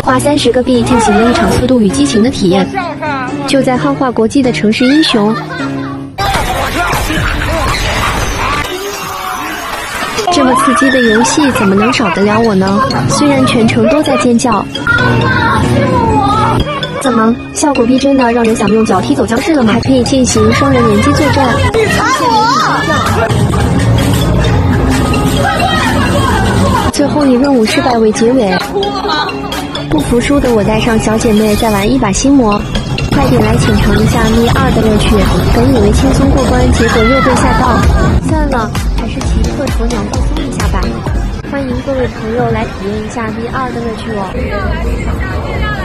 花30个币进行了一场速度与激情的体验，就在汉化国际的城市英雄。这么刺激的游戏怎么能少得了我呢？虽然全程都在尖叫。怎么，效果逼真的让人想用脚踢走僵尸了吗？还可以进行双人联机作战。 你踩我！ 最后以任务失败为结尾。不服输的我带上小姐妹再玩一把心魔。快点来浅尝一下咪2的乐趣。本以为轻松过关，结果又被吓到。算了，还是骑克鸵鸟放松一下吧。欢迎各位朋友来体验一下咪2的乐趣哦。